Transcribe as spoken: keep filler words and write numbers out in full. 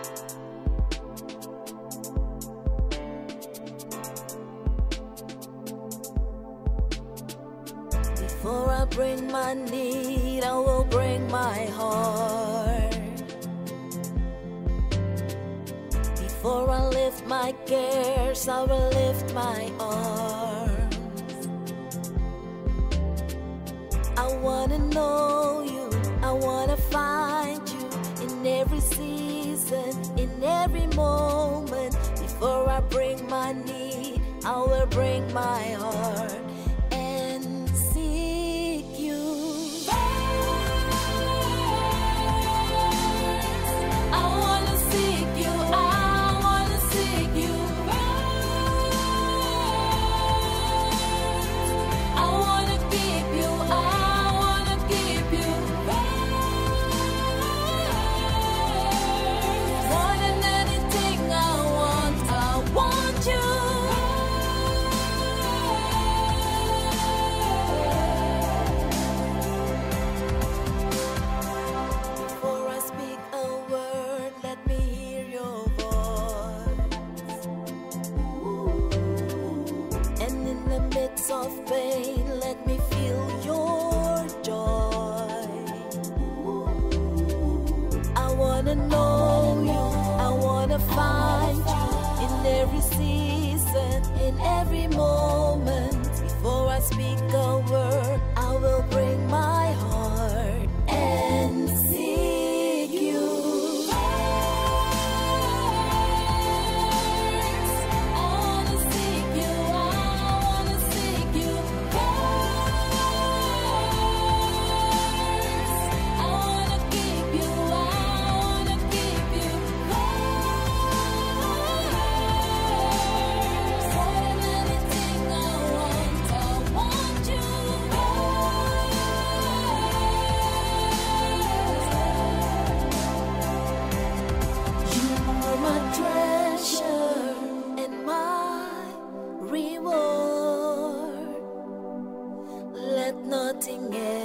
Before I bring my need, I will bring my heart. Before I lift my cares, I will lift my arms. I wanna know you, I wanna find you in every season, in every moment. Before I bring my need, I will bring my heart. Of pain, let me feel your joy. I wanna know you, I wanna find you in every season, in every moment. Before I speak a word, I will bring my heart and seek you. Reward, let nothing else